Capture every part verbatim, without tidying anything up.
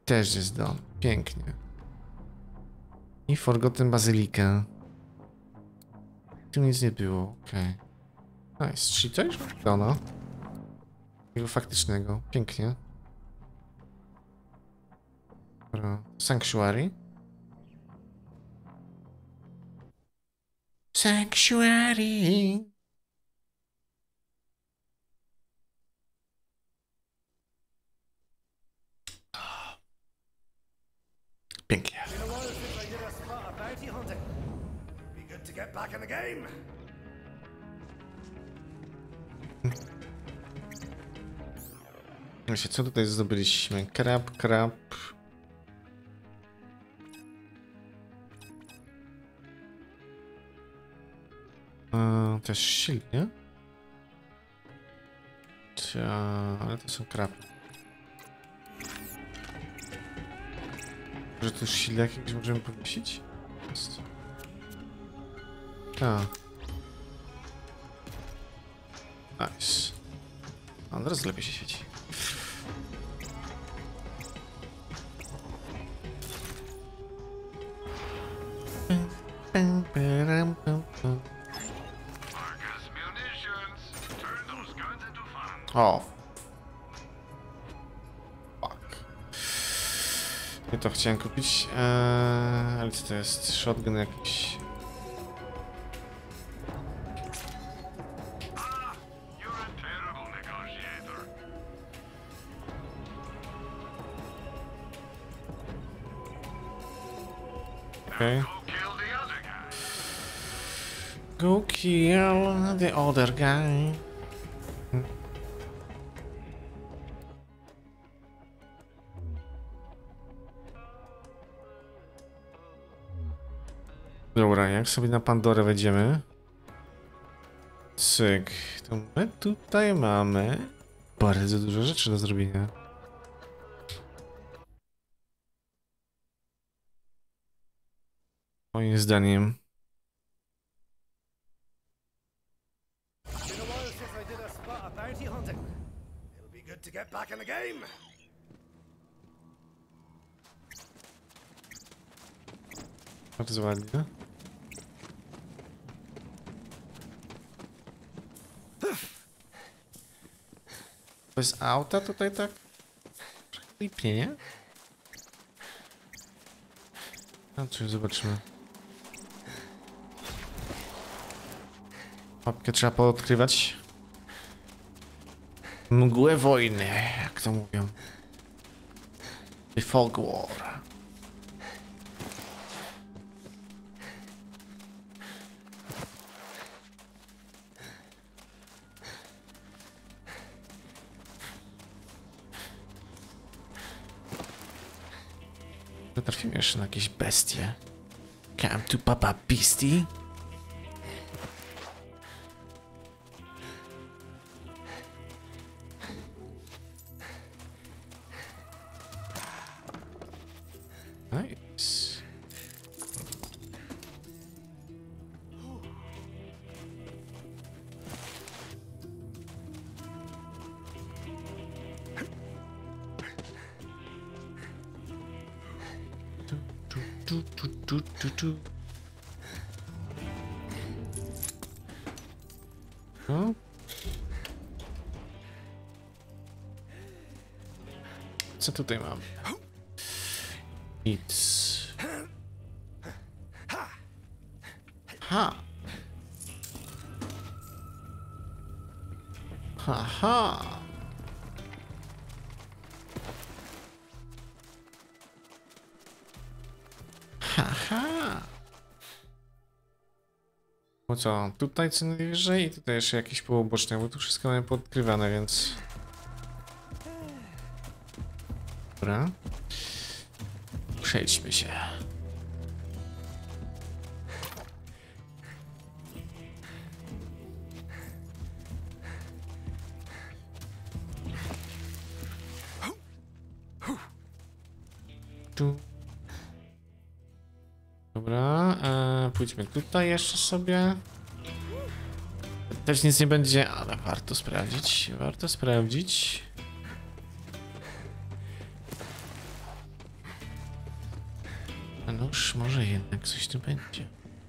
Też jest dom. Pięknie. I Forgotten Bazylikę. Tu nic nie było, okej. Okay. Nice, czyli to już dano. Jego faktycznego, pięknie. Dobra. Sanctuary. Sanctuary. Pięknie. Myślę, co tutaj zdobyliśmy? Krab, krab. Eee, też silnie. Cia, ale to są krapy. Może tu już silnik jakiś możemy powiesić? Jest. Tak. Nice. A teraz lepiej się świeci. O. Fuck. Nie to chciałem kupić. Eee, ale co to jest? Shotgun jakiś. Okay. Go kill the other guy. Dobra, jak sobie na Pandorę wejdziemy. Cyk. To my tutaj mamy bardzo dużo rzeczy do zrobienia. Moim zdaniem. Bardzo ładnie. Bez auta tutaj tak klipnie, nie? No coś zobaczymy. Mapkę trzeba poodkrywać. Mgłę wojny, jak to mówią. The Fog War. Trafimy jeszcze na jakieś bestie. Come to Papa Beastie. Nice. Tu, tu, tu, tu, tu. No. Co tutaj mam? Nic. Ha. Ha, ha. Haha. No co, tutaj co najwyżej i tutaj jeszcze jakieś połoboczne, bo tu wszystko mamy podkrywane, więc... Dobra. Przejdźmy się. Tu. Dobra, e, pójdźmy tutaj jeszcze sobie. Też nic nie będzie, ale warto sprawdzić, warto sprawdzić. już może jednak coś tu będzie.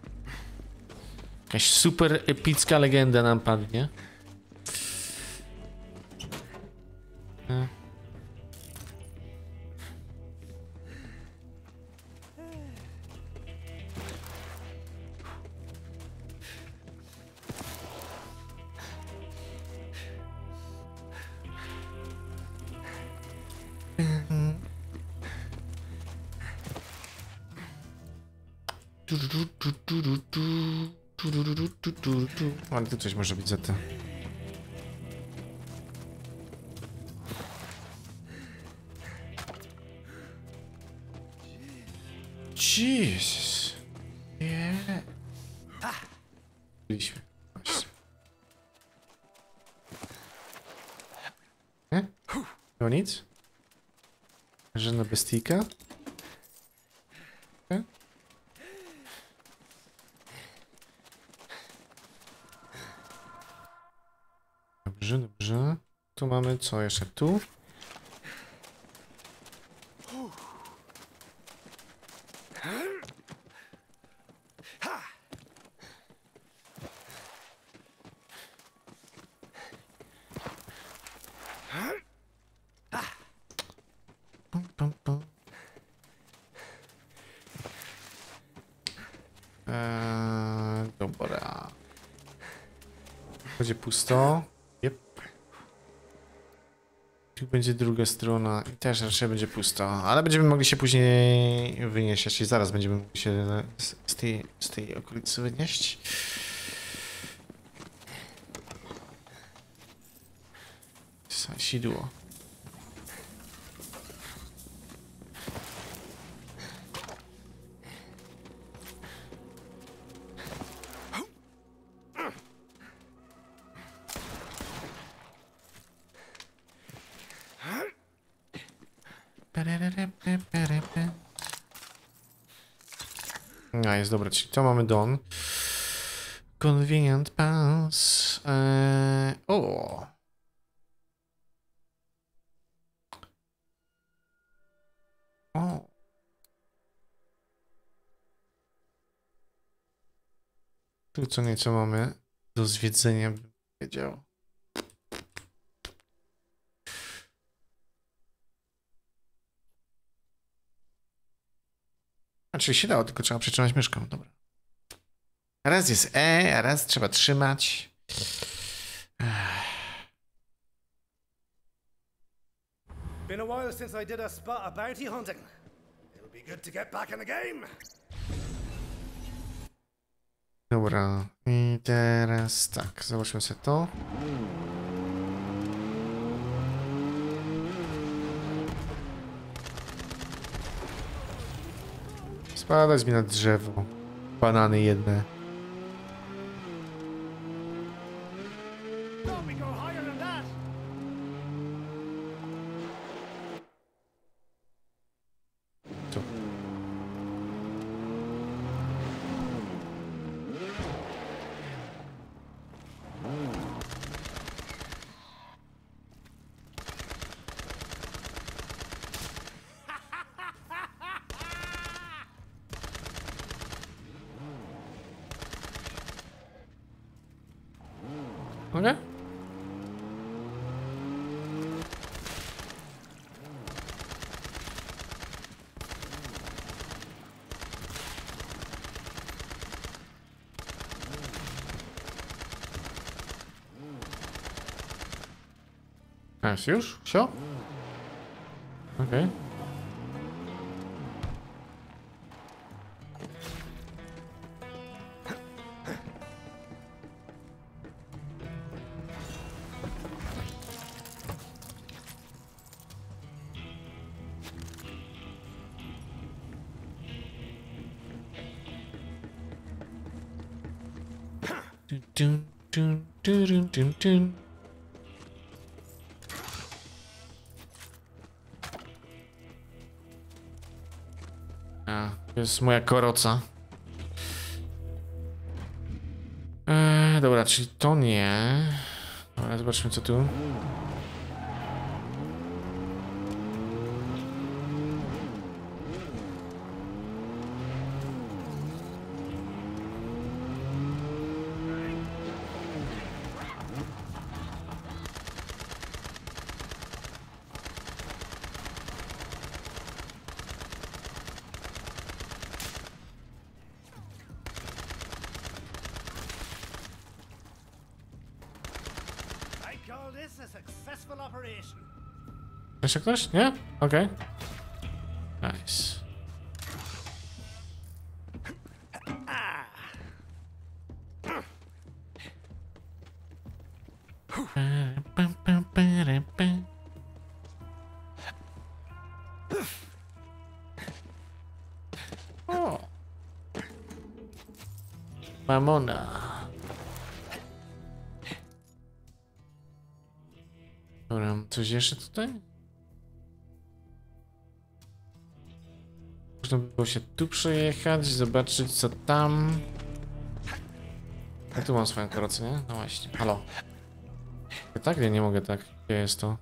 Jakaś super epicka legenda nam padnie. E. Ale tu coś może być za to. Jezus. Nie. Byliśmy. Nie? No nic? Żadna bestika? Nie? Dobrze, dobrze. Tu mamy co jeszcze tu? Pum, pum, pum. Eee, dobra. Będzie pusto. Yep. Tu będzie druga strona i też raczej będzie pusto, ale będziemy mogli się później wynieść, jeśli zaraz będziemy mogli się z, z, tej, z tej okolicy wynieść. Sidło. No jest dobra, czyli to mamy Don. Convenient pass. Eee, o. O. Tu co nieco mamy do zwiedzenia, bym powiedział. Znaczy się dało, tylko trzeba przytrzymać myszką, dobra. Raz jest E, a raz trzeba trzymać. Been a while since I did a spot of bounty hunting. It'll be good to get back in the game. Dobra, i teraz tak, zobaczmy sobie to. Spadać mi na drzewo. Banany jedne. Don't we go higher than that? Tu. Okay. A jest już? Все? Okej. Okay. Dun, dun, dun, dun, dun, dun. A, to jest moja koroca. Eee, dobra, czyli to nie. Dobra, zobaczmy co tu. Jeszcze ktoś? Nie? Okej. Okay. Nice. O. Mamona. Dobra, coś jeszcze tutaj? Można by było się tu przejechać, zobaczyć co tam. Ja tu mam swoją karocę, nie? No właśnie, halo. Tak? Nie, nie mogę tak. Gdzie jest to?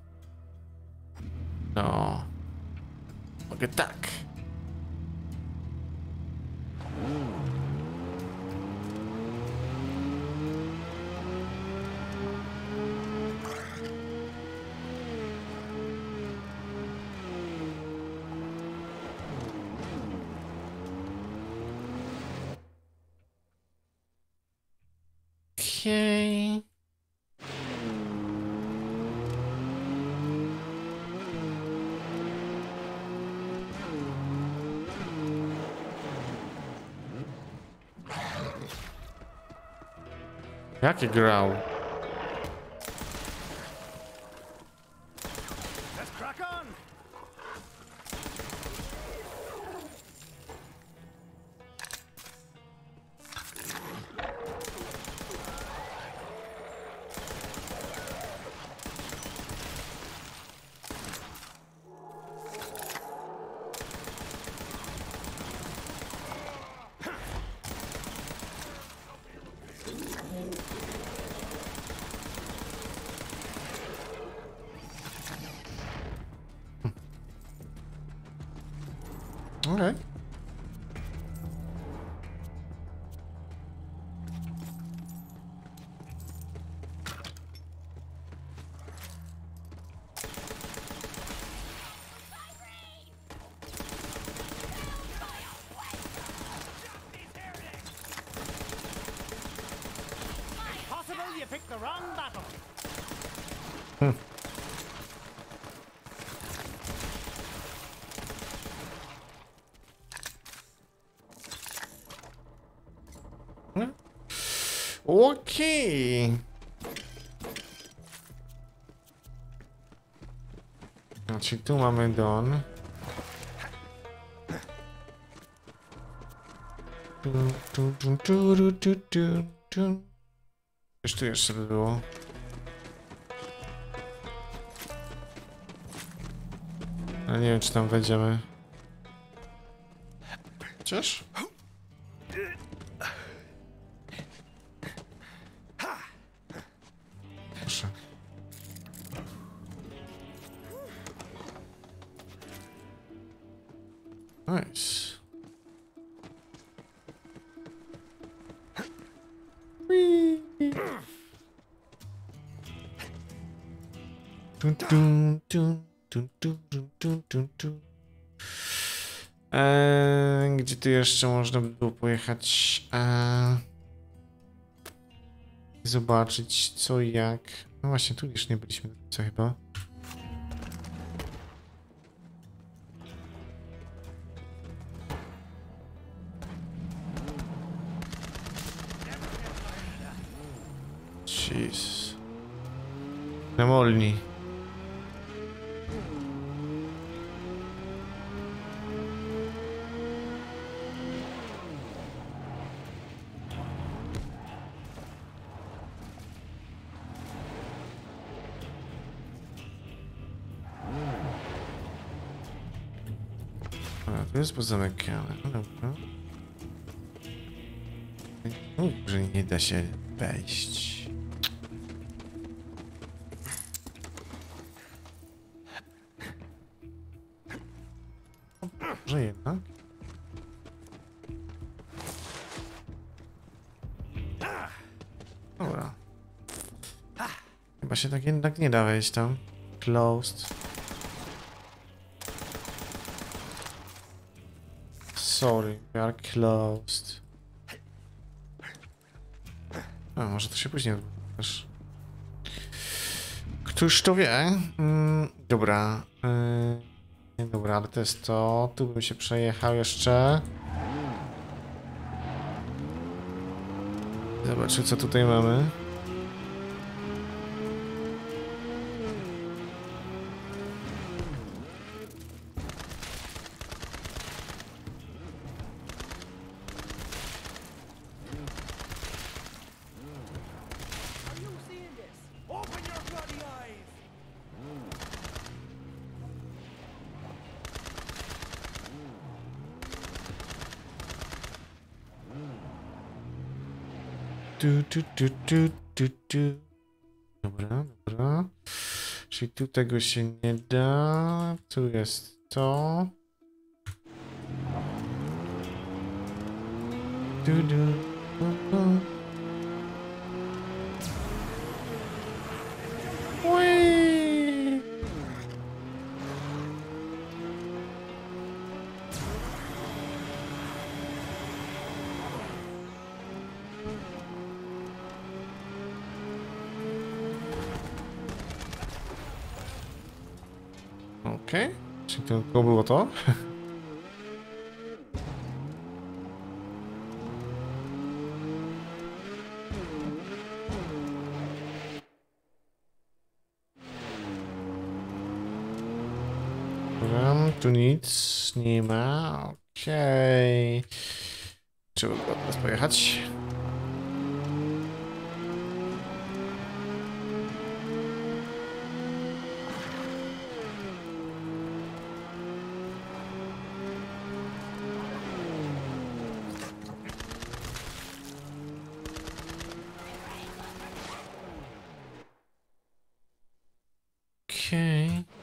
No. Mogę tak. Okej. Jaki grał? Let's crack on! Okej. Possible you picked the wrong battle. Okej. Znaczy tu mamy Don. Tu, tu, tu, tu, tu, tu, tu. Coś tu jeszcze by było. Ale nie wiem, czy tam wejdziemy. Chociaż? Proszę. Nice. Tun, tun, tun, tun, tun, tun, tun, tun, tun. Eee, gdzie tu jeszcze można by było pojechać? Eee, zobaczyć co i jak. No właśnie, tu już nie byliśmy do końca chyba. Jeez. Namolni. A, to jest pozamykane. No dobra. Mów, że nie da się wejść. Może jednak? Dobra. Chyba się tak jednak nie da wejść tam. Closed. Sorry, we are closed. A, może to się później odbywasz. Któż to wie? Mm, dobra. Yy, dobra, ale to jest to. Tu bym się przejechał jeszcze. Zobaczmy, co tutaj mamy. Du, du, du, du, du, du. Dobra, dobra. Czyli tu tego się nie da. Tu jest to. Du, du, du, du. Ui. Okej, okay. Czyli to, to było to? Dobra, tu nic nie ma, okej. Okay. Trzeba było teraz pojechać. Okej.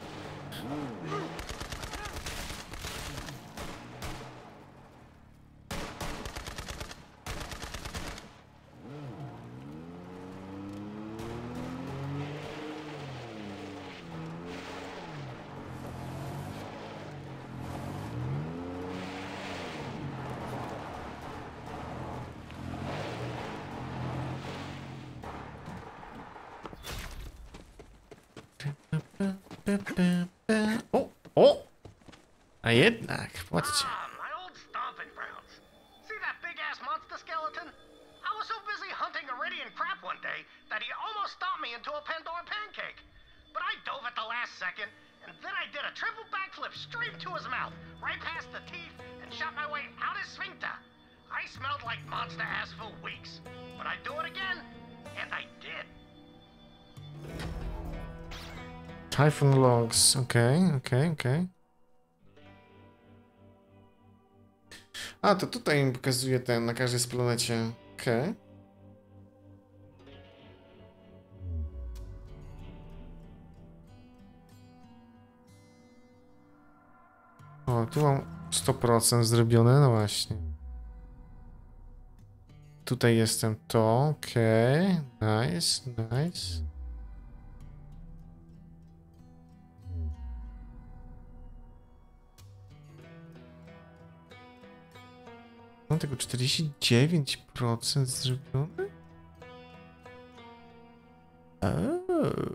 O, o! A jednak, patrzcie. Ah, my old stomping grounds. See that big-ass monster skeleton? I was so busy hunting Iridian crap one day that he almost stomped me into a Pandora pancake. But I dove at the last second, and then I did a triple backflip straight into his mouth, right past the teeth, and shot my way out his sphincter. I smelled like monster ass for weeks. But I'd do it again, and I did. Typhoon logs, okej, okay, okej, okay, okej. Okay. A, to tutaj mi pokazuje ten na każdej z planecie. Okej. Okay. O, tu mam sto procent zrobione, no właśnie. Tutaj jestem to, okej. Okay. Nice, nice. Mam tego czterdzieści dziewięć procent zrobione? Oh.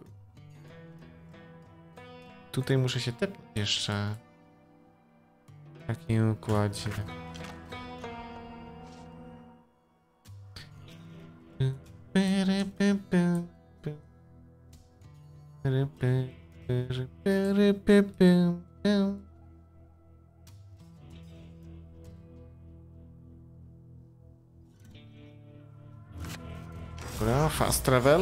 Tutaj muszę się tepnąć jeszcze. W takim układzie. Dobra, fast travel.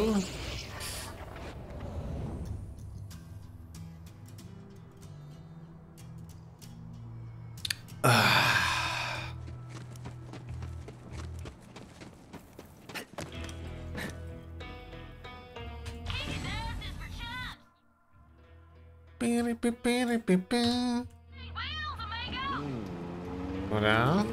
Dobra.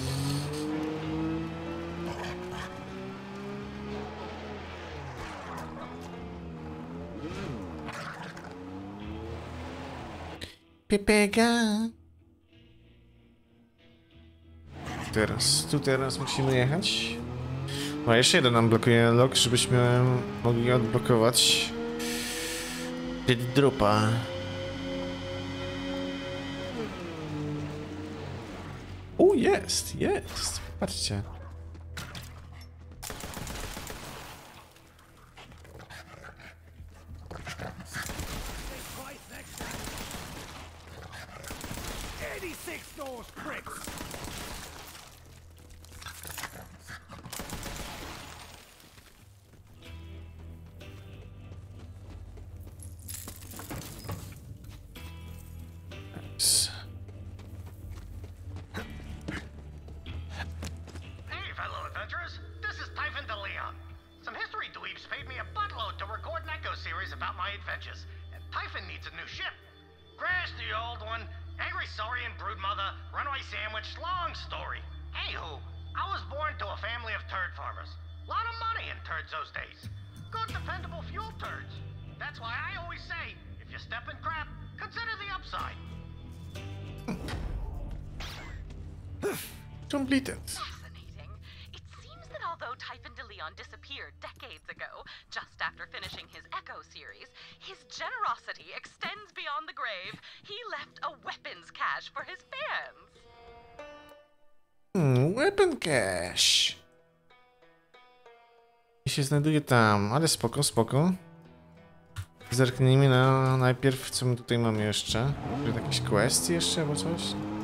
Pepega. Teraz, tu teraz musimy jechać. No, jeszcze jeden nam blokuje lok, żebyśmy mogli odblokować. Czyli drupa. O, jest, jest. Patrzcie. Hey, fellow adventurers. This is Typhon DeLeon. Some history dweebs paid me a buttload to record an Echo series about my adventures, and Typhon needs a new ship. Crash the old one, Angry Saurian Broodmother, Runaway Sandwich, long story. Anywho, I was born to a family of turd farmers. Lot of money in turds those days. Good dependable fuel turds. That's why I always say, if you step in crap, consider the upside. Completed. Fascinating. It seems that although Typhon DeLeon disappeared decades ago, just after finishing his Echo series, his generosity extends beyond the grave. He left a weapons cache for his fans. Hmm, weapon cache. I się znajduje tam, ale spoko, spoko. Zerknijmy na najpierw, co my tutaj mamy jeszcze. Jakieś questy jeszcze albo coś?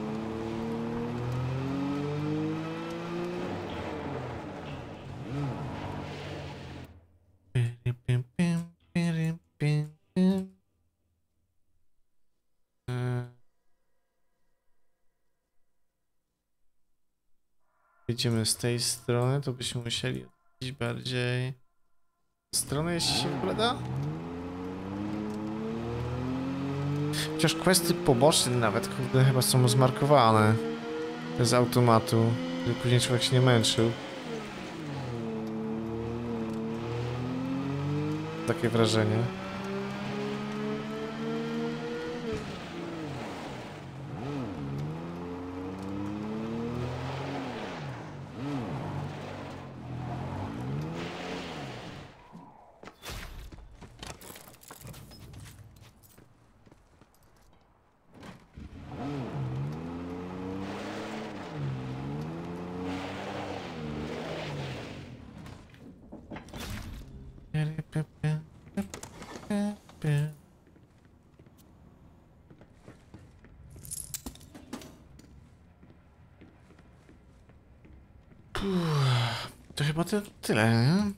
Idziemy z tej strony, to byśmy musieli iść bardziej w stronę, jeśli się w ogóle da. Chociaż questy poboczne nawet, kurde, chyba są zmarkowane z automatu, żeby później człowiek się nie męczył. Takie wrażenie. To chyba to tyle, nie?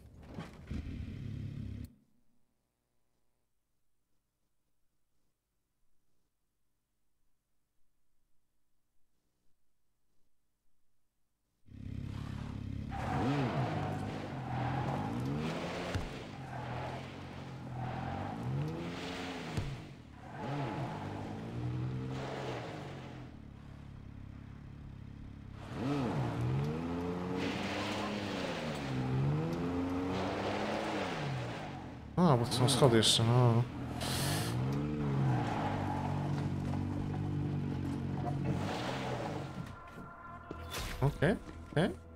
A, bo to są schody jeszcze, no. Okej, okay, okej. Okay.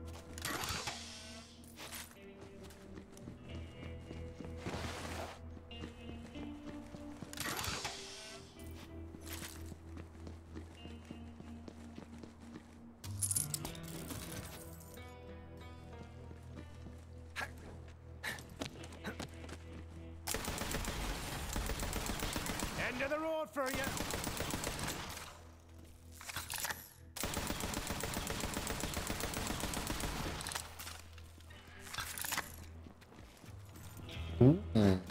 End of the road for you. Mm.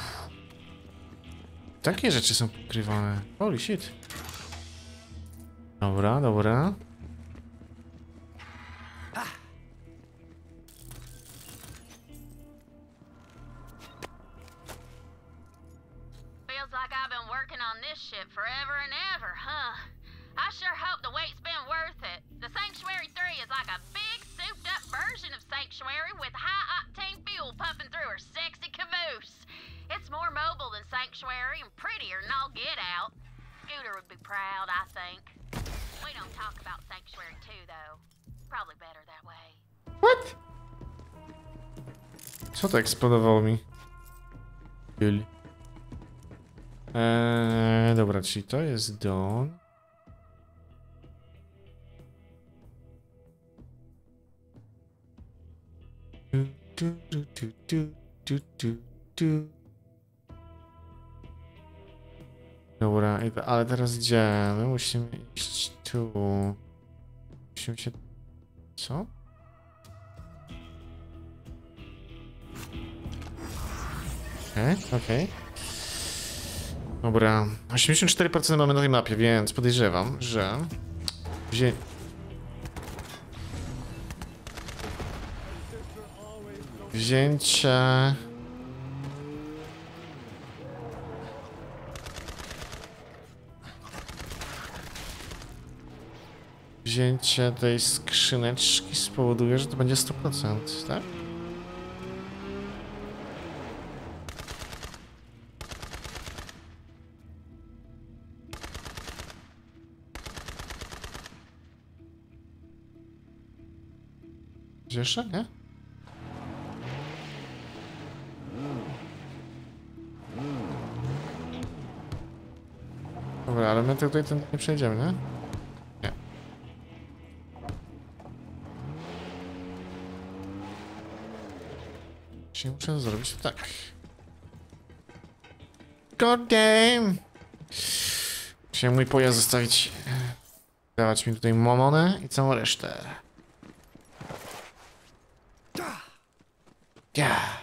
Takie rzeczy są pokrywane. Holy shit. Dobra, dobra. Feels like I've been working on this ship forever and ever, huh? I sure hope the wait's been worth it. The Sanctuary three is like a big, souped-up version of Sanctuary with high-octane fuel pumping through her sexy caboose. It's more mobile than Sanctuary and prettier than all get out. Scooter would be proud, I think. We don't talk about Sanctuary two, though. Probably better that way. What? Co to eksplodowało mi? Juli. Eee, dobra, czyli to jest Dawn. Tu, tu, tu, tu, tu, tu, tu, tu. Dobra, ale teraz gdzie? My musimy iść tu. Musimy się... Co? Okej, okay, okej. Okay. Dobra, osiemdziesiąt cztery procent mamy na tej mapie, więc podejrzewam, że... Wzię... Wzięcie... Wzięcie tej skrzyneczki spowoduje, że to będzie sto procent, tak? Gdzie jeszcze, nie? Dobra, ale my tutaj ten nie przejdziemy, nie? Nie. Czyli muszę zrobić tak. God damn! Musiałem mój pojazd zostawić. Dawać mi tutaj mamonę i całą resztę. Yeah.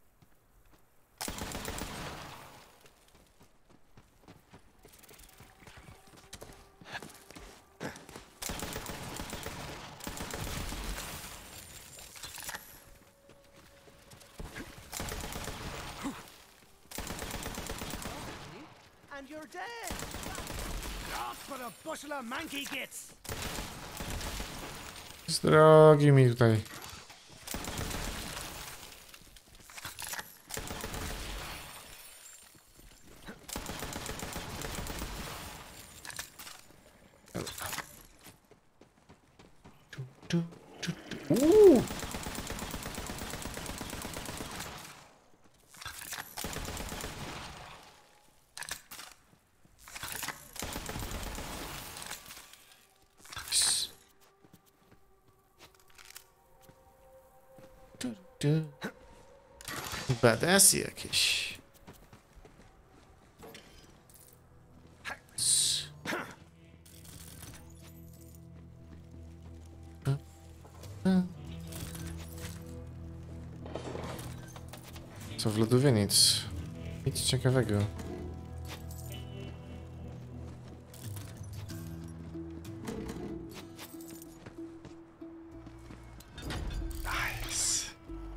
And you're dead. That's what a bushel of manky gets. Z drogi mi tutaj. Uuu. Badass jakieś. Co w lodówie? Nic. Nic ciekawego. Nice.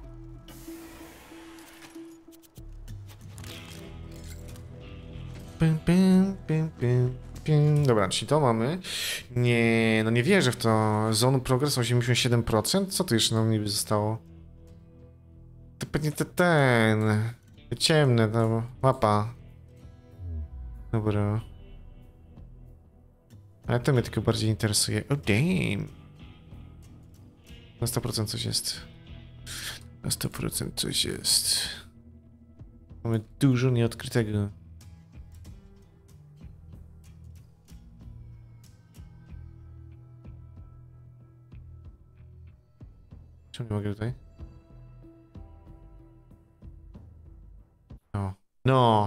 Pim, pim, pim, pim, pim. Dobra, czyli to mamy. Nie, no nie wierzę w to. Zone progress osiemdziesiąt siedem procent? Co tu jeszcze nam niby zostało? To pewnie te, ten... Te ciemne, ta mapa. Dobra. Ale to mnie tylko bardziej interesuje. Oh damn. Na sto procent coś jest. Na sto procent coś jest. Mamy dużo nieodkrytego. Czemu nie mogę tutaj? No. No.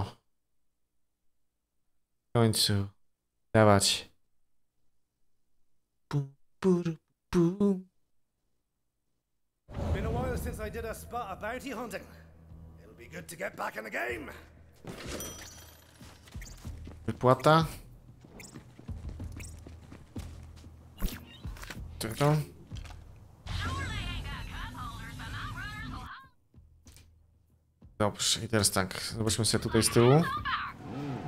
W końcu. Dawać. Pum, pum, pum. Been a while since I did a spot of bounty hunting. It'll be good to get back in the game. Wypłata. Co to? Dobrze, i teraz tak, zobaczmy sobie tutaj z tyłu.